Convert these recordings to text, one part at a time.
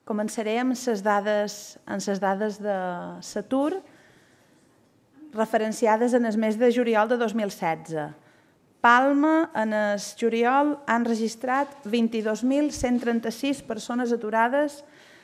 Començaré amb les dades de l'atur referenciades en el mes de juliol de 2016. Palma, en el juliol, han registrat 22.136 persones aturades,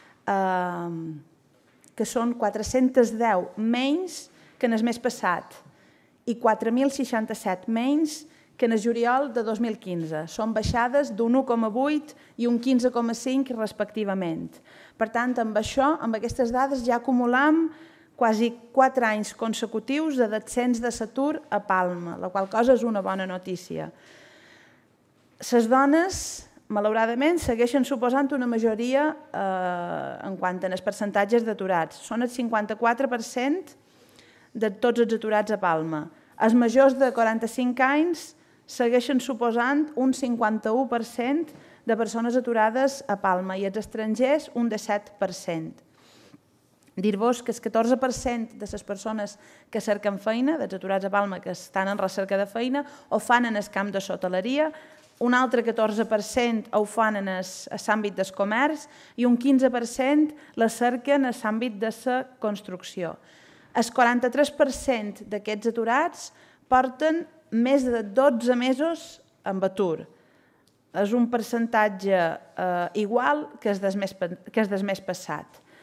que són 410 menys que en el mes passat i 4.067 menys que en el juliol de 2015. Són baixades d'un 1,8 i un 15,5 respectivament. Per tant, amb això, amb aquestes dades, ja acumulam quasi 4 anys consecutius de descens de l'atur a Palma, la qual cosa és una bona notícia. Les dones, malauradament, segueixen suposant una majoria en quant als percentatges d'aturats. Són el 54% de tots els aturats a Palma. Els majors de 45 anys segueixen suposant un 51% de persones aturades a Palma i els estrangers un 17%. Dir-vos que el 14% de les persones que cerquen feina, dels aturats a Palma que estan en recerca de feina, ho fan en el camp de l'hoteleria, un altre 14% ho fan en l'àmbit del comerç i un 15% la cerquen en l'àmbit de la construcció. El 43% d'aquests aturats porten més de 12 mesos amb atur. És un percentatge igual que el del mes passat.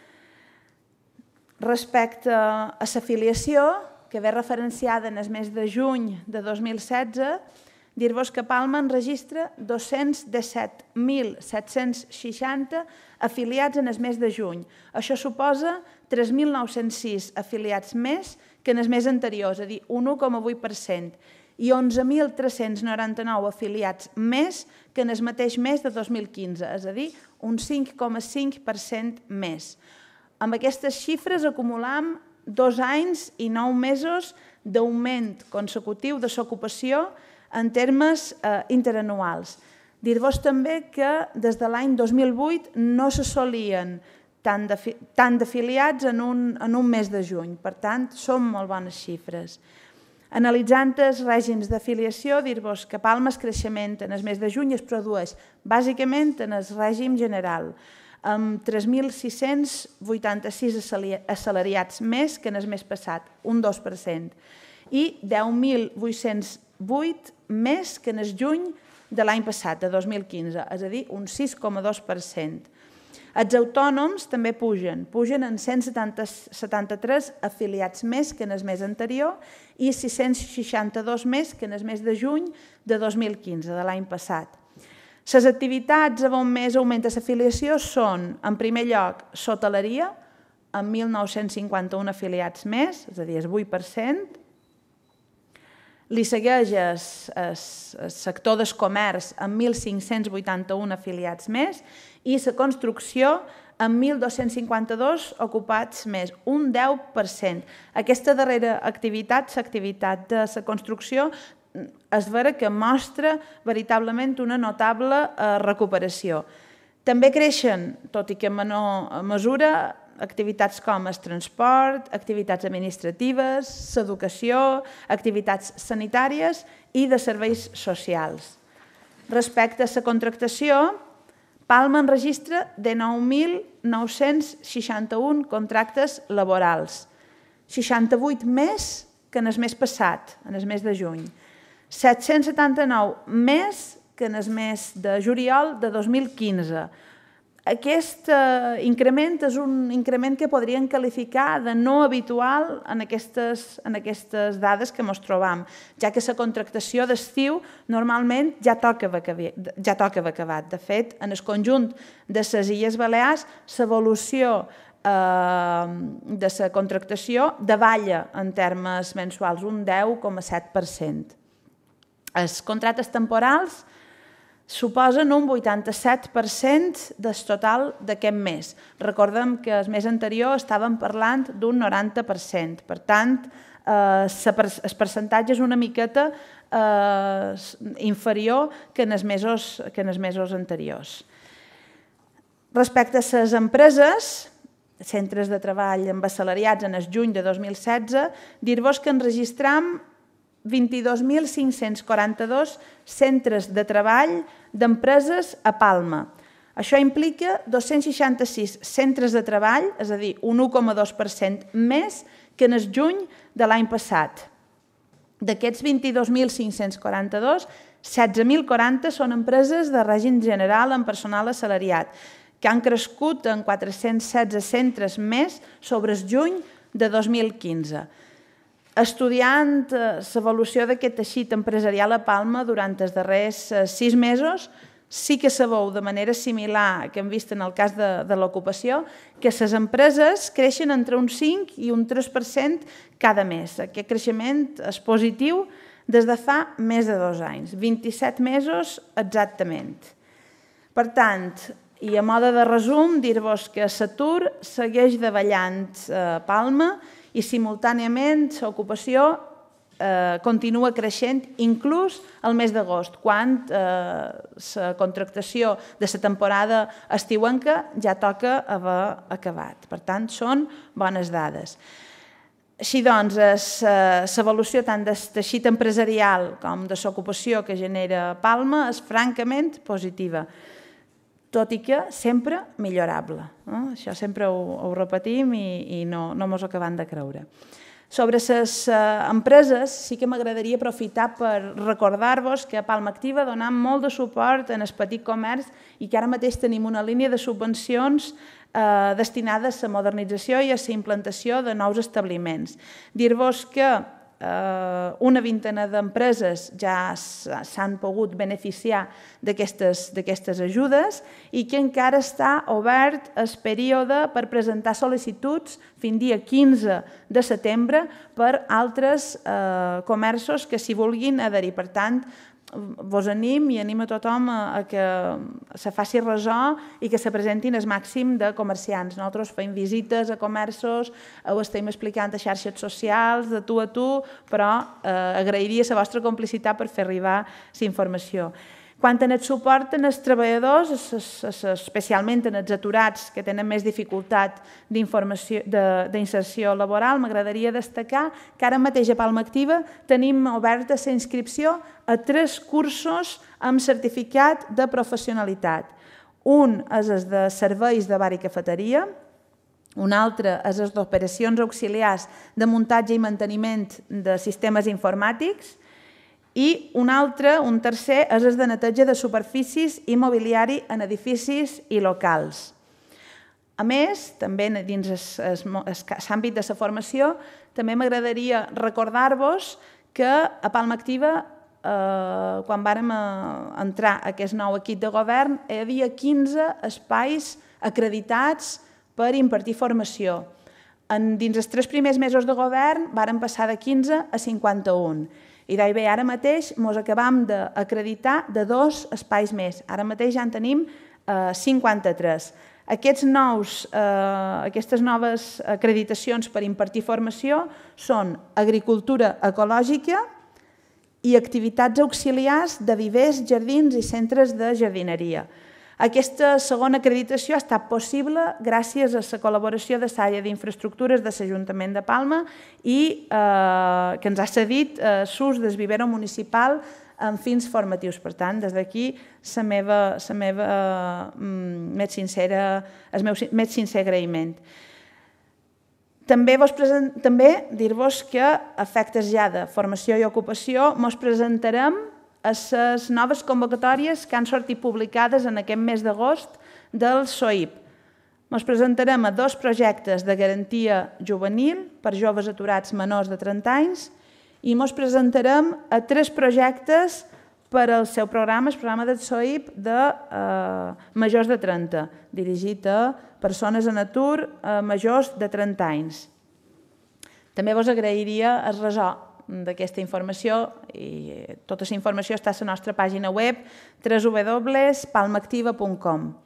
Respecte a l'afiliació, que ve referenciada en el mes de juny de 2016, dir-vos que Palma enregistra 217.760 afiliats en el mes de juny. Això suposa 3.906 afiliats més que en el mes anterior, és a dir, un 1,8%, i 11.399 afiliats més que en el mateix mes de 2015, és a dir, un 5,5% més. Amb aquestes xifres acumulam 2 anys i 9 mesos d'augment consecutiu de l'ocupació en termes interanuals. Dir-vos també que des de l'any 2008 no s'assolien tant d'afiliats en un mes de juny. Per tant, són molt bones xifres. Analitzant els règims d'afiliació, dir-vos que Palma el creixement en el mes de juny es produeix bàsicament en el règim general, amb 3.686 assalariats més que en el mes passat, un 2%, i 10.808 més que en el juny de l'any passat, de 2015, és a dir, un 6,2%. Els autònoms també pugen en 173 afiliats més que en el mes anterior i 662 més que en el mes de juny de 2015, de l'any passat. Les activitats on més augmenta l'afiliació són, en primer lloc, l'hoteleria, amb 1.951 afiliats més, és a dir, el 8%. Li segueix el sector del comerç amb 1.581 afiliats més i la construcció amb 1.252 ocupats més, un 10%. Aquesta darrera activitat, l'activitat de la construcció, és vera que mostra veritablement una notable recuperació. També creixen, tot i que en menor mesura, activitats com el transport, activitats administratives, l'educació, activitats sanitàries i de serveis socials. Respecte a la contractació, Palma enregistra de 9.961 contractes laborals, 68 més que en el mes passat, en el mes de juny, 779 més que en el mes de juliol de 2015. Aquest increment és un increment que podríem qualificar de no habitual en aquestes dades que ens trobam, ja que la contractació d'estiu normalment ja toca haver acabat. De fet, en el conjunt de les Illes Balears, l'evolució de la contractació davalla en termes mensuals, un 10,7%. Els contractes temporals suposen un 87% del total d'aquest mes. Recordem que el mes anterior estàvem parlant d'un 90%. Per tant, el percentatge és una miqueta inferior que en els mesos anteriors. Respecte a les empreses, centres de treball amb assalariats en el juny de 2016, dir-vos que enregistram 22.542 centres de treball d'empreses a Palma. Això implica 266 centres de treball, és a dir, un 1,2% més que en el juny de l'any passat. D'aquests 22.542, 16.040 són empreses de règim general amb personal assalariat, que han crescut en 416 centres més sobre el juny de 2015. Estudiant l'evolució d'aquest teixit empresarial a Palma durant els darrers 6 mesos, sí que sabeu de manera similar que hem vist en el cas de l'ocupació que les empreses creixen entre un 5 i un 3% cada mes. Aquest creixement és positiu des de fa més de 2 anys, 27 mesos exactament. Per tant, i a mode de resum, dir-vos que l'atur segueix davallant a Palma i simultàniament l'ocupació continua creixent inclús el mes d'agost, quan la contractació de la temporada estiuenca ja toca haver acabat. Per tant, són bones dades. Així doncs, l'evolució tant del teixit empresarial com de l'ocupació que genera Palma és francament positiva, tot i que sempre millorable. Això sempre ho repetim i no ens ho acabem de creure. Sobre les empreses, sí que m'agradaria aprofitar per recordar-vos que a Palma Activa donem molt de suport en el petit comerç i que ara mateix tenim una línia de subvencions destinades a la modernització i a la implantació de nous establiments. Dir-vos que una vintena d'empreses ja s'han pogut beneficiar d'aquestes ajudes i que encara està obert el període per presentar sol·licituds fins dia 15 de setembre per altres comerços que s'hi vulguin adherir. Per tant, vos anim i animo a tothom a que se faci ressò i que se presentin el màxim de comerciants. Nosaltres fem visites a comerços, ho estem explicant a xarxes socials, de tu a tu, però agrairia la vostra complicitat per fer arribar la informació. Quant a el suport als treballadors, especialment als aturats que tenen més dificultat d'inserció laboral, m'agradaria destacar que ara mateix a Palma Activa tenim oberta la inscripció a 3 cursos amb certificat de professionalitat. Un és el de serveis de bar i cafeteria, un altre és el d'operacions auxiliars de muntatge i manteniment de sistemes informàtics, i un altre, un tercer, és el de neteja de superfícies i mobiliari en edificis i locals. A més, també dins l'àmbit de la formació, també m'agradaria recordar-vos que a Palma Activa, quan vàrem entrar a aquest nou equip de govern, hi havia 15 espais acreditats per impartir formació. Dins els 3 primers mesos de govern vàrem passar de 15 a 51. I gairebé ara mateix ens acabam d'acreditar de 2 espais més. Ara mateix ja en tenim 53. Aquestes noves acreditacions per impartir formació són agricultura ecològica i activitats auxiliars de vivers, jardins i centres de jardineria. Aquesta segona acreditació ha estat possible gràcies a la col·laboració de l'àrea d'infraestructures de l'Ajuntament de Palma i que ens ha cedit l'ús del vivero municipal amb fins formatius. Per tant, des d'aquí el meu més sincer agraïment. També dir-vos que, a efectes ja de formació i ocupació, ens presentarem a les noves convocatòries que han sortit publicades en aquest mes d'agost del SOIP. Ens presentarem a 2 projectes de garantia juvenil per joves aturats menors de 30 anys i ens presentarem a 3 projectes per al seu programa, el programa del SOIP de majors de 30, dirigit a persones en atur majors de 30 anys. També vos agrairia el ressò d'aquesta informació i tota la informació està a la nostra pàgina web www.palmaactiva.com.